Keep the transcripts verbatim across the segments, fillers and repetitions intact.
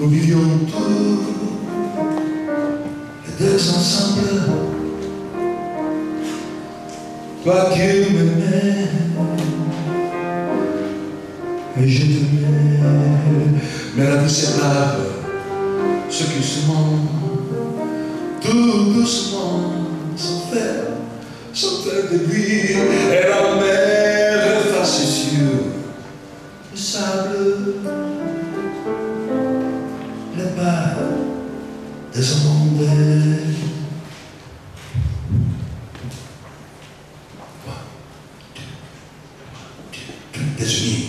nous vivions tous les deux ensemble. Toi qui m'aimais et je t'aimais, mais la vie sépare ceux qui se mentent tout doucement, sans faire, sans faire de bruit. Et la mer efface ses yeux, le sable, les pas des ondes. États-Unis.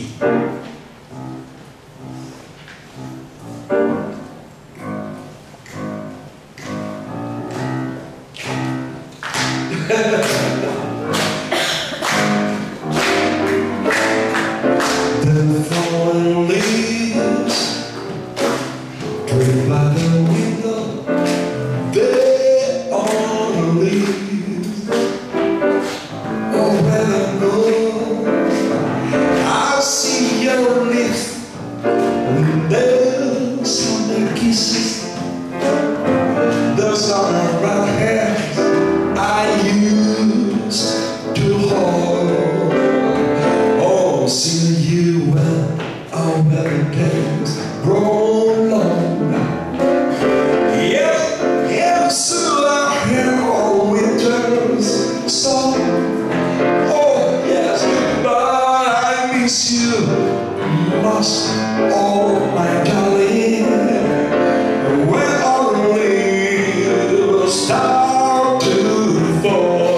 The falling leaves drift by the window, they all leave. Oh, well, I know I see your lips when there's on their kisses. Those are the brown hands I used to hold. Oh, see you when our wedding days grow long. Yes, yes, soon our hair all winter's song. Oh, yes, but I miss you most, oh my darling. When our leaves start to fall.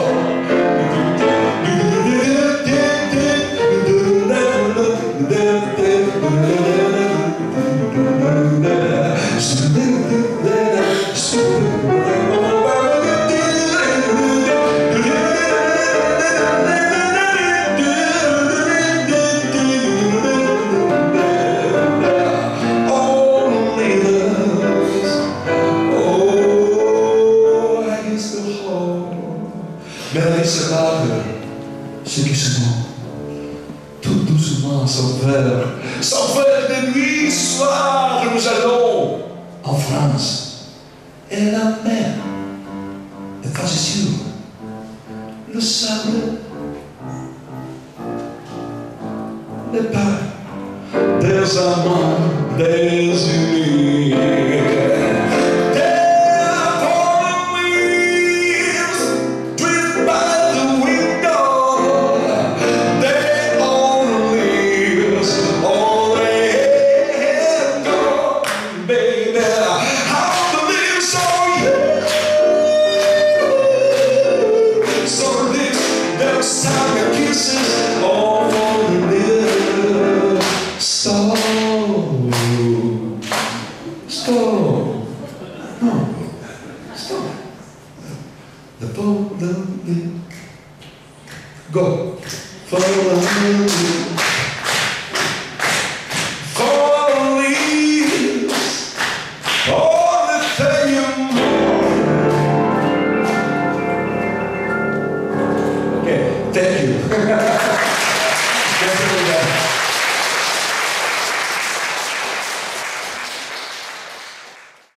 Mais la vie sépare ceux qui se mentent tout doucement, sans faire, sans faire de nuit, soir, nous allons en France. Et la mer efface ses yeux, le sable, les pas des amants désunis. Sour kisses all on the little stop, stop, no, stop. The boat, the go, follow the